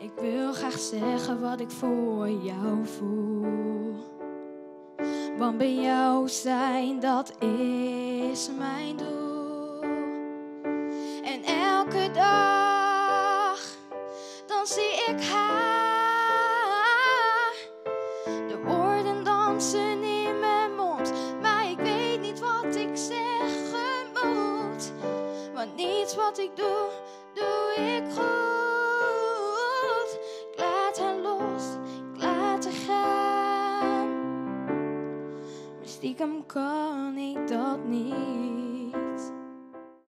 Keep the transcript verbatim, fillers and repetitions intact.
Ik wil graag zeggen wat ik voor jou voel. Want bij jou zijn, dat is mijn doel. En elke dag, dan zie ik haar. De woorden dansen in mijn mond, maar ik weet niet wat ik zeggen moet. Want niets wat ik doe, doe ik goed. Ik laat haar los, ik laat haar gaan. Maar stiekem kan ik dat niet.